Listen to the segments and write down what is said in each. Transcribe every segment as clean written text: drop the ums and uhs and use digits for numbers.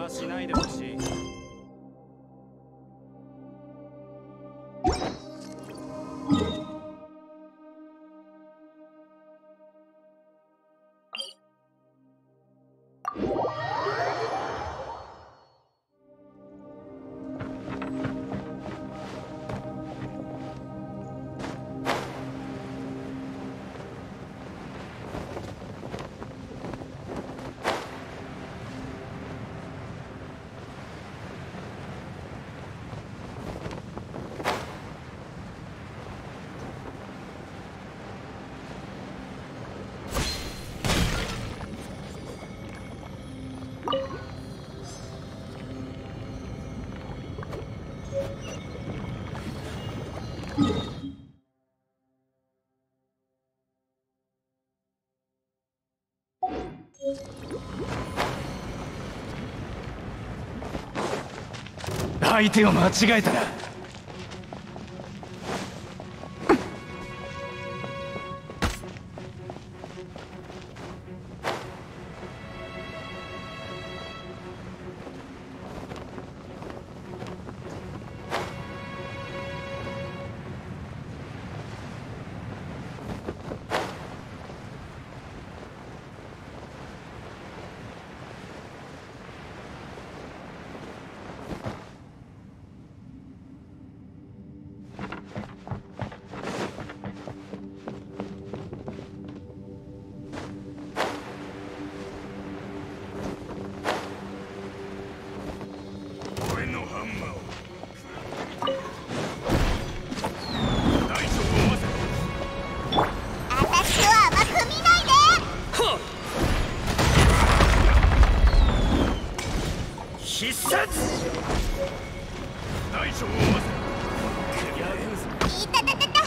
はしないでほしい。相手を間違えたな。必殺大将を合わせいたたたた。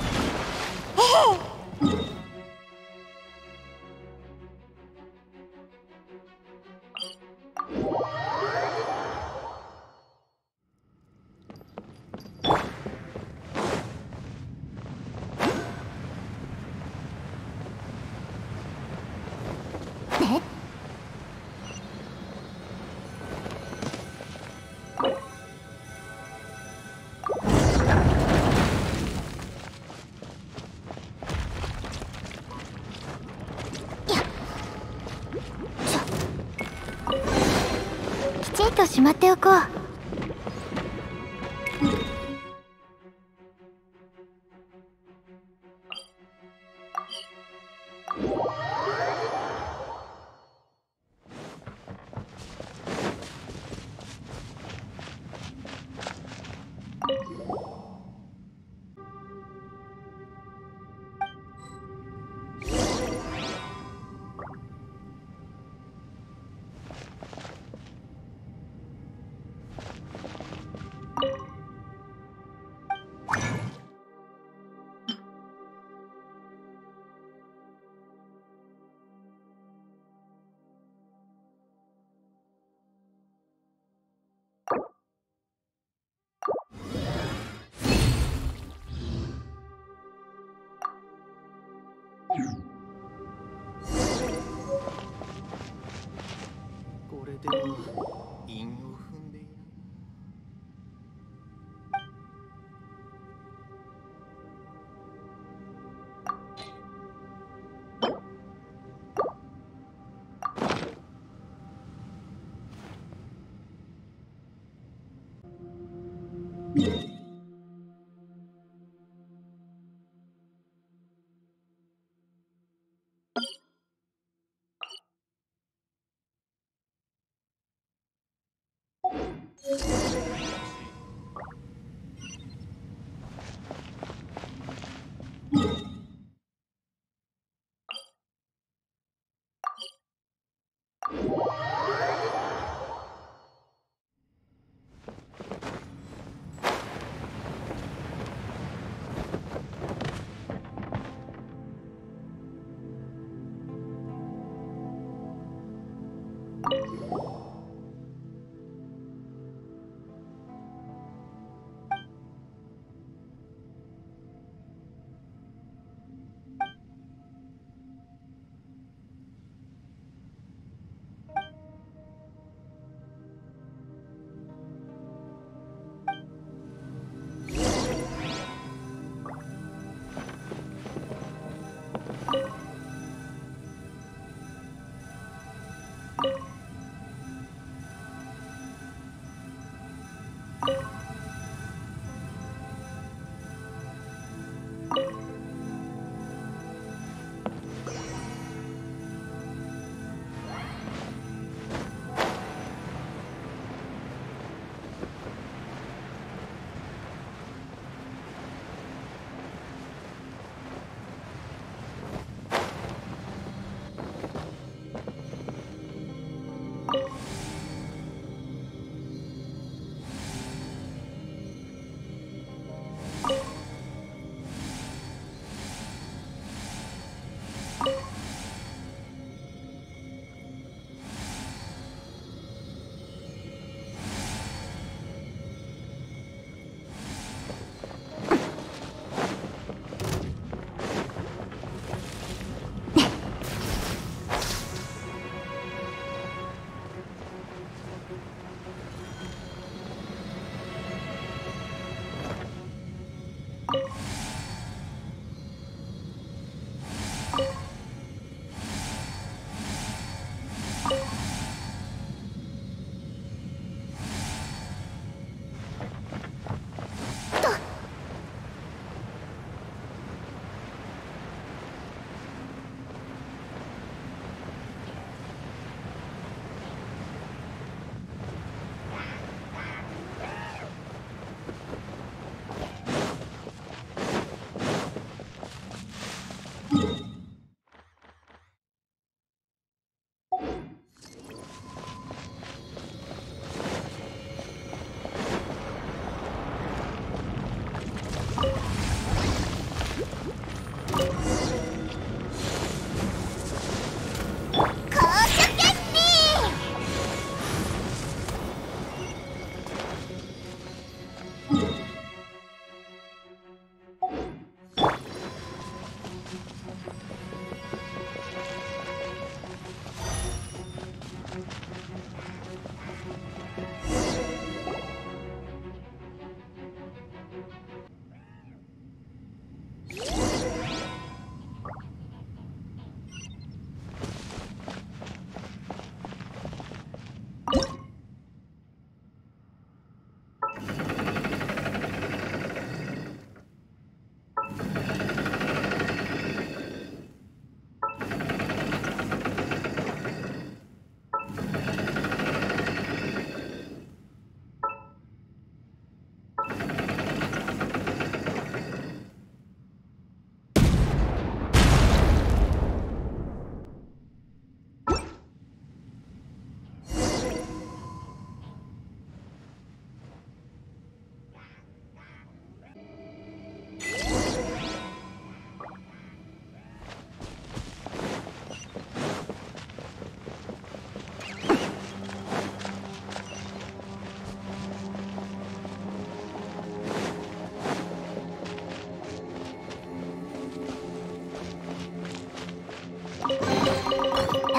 きちんとしまっておこう。これでは韻を踏んでいる。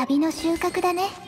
旅の収穫だね。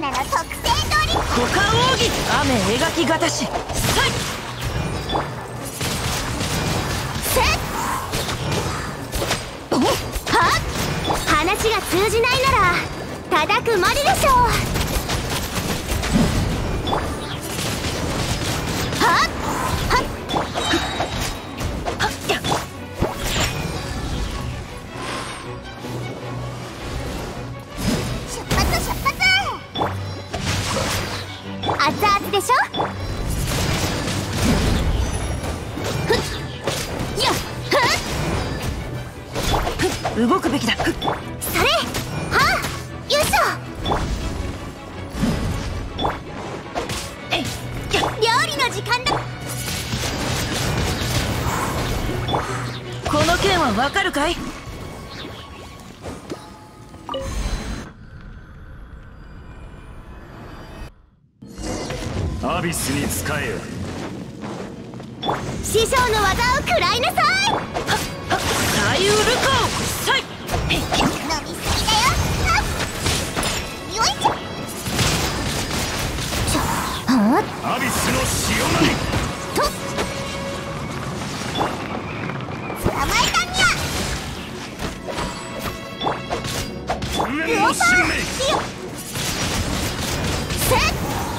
ナの特製ドリンク。 五感奥義雨描きがたしさいせっはっ話が通じないなら叩くまででしょう。はっはっはっや出発出発。熱々でしょ。ふっやっふっ動くべきだ。 それはあよいしょ。料理の時間だ。 この件はわかるかい？ アビスに仕えよ。 師匠の技を食らいなさい。 サイウルコさい飲みすぎだよ。よいしょ。はアビスの潮なりと捕まえたにゃ。 上の新名せっ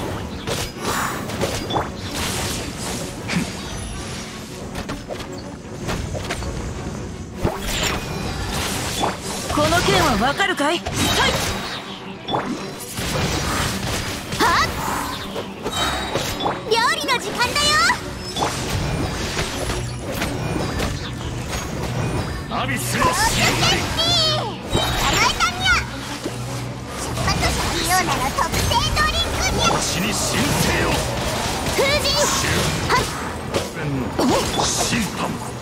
この件はわかるかい？はいはっ料理の時間だよ。 アビスのオー潮なり捕まえたにゃ。出発者のようなの特製ドリンクにゃ。 私に神聖を封じはっ審判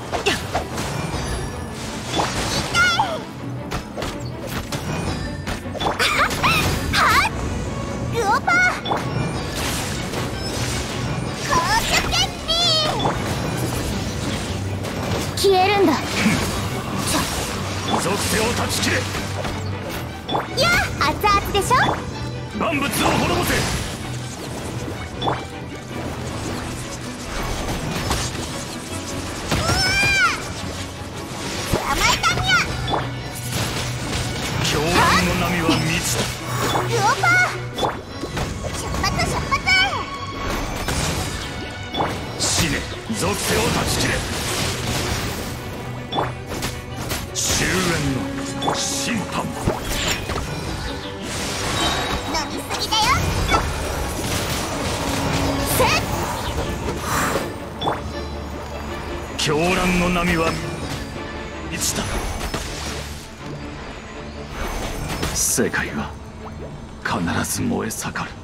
はっグオパー高所決定。消えるんだ。 属性を断ち切れ。 いや熱々でしょ。 万物を滅ぼせ。 捕まえたにゃ。 狂乱の波は満ちた。 グオパー出発出発。 死ね。属性を断ち切れ。終焉の審判飲みすぎだよ。せっ狂乱の波は満ちた。世界は必ず燃え盛る。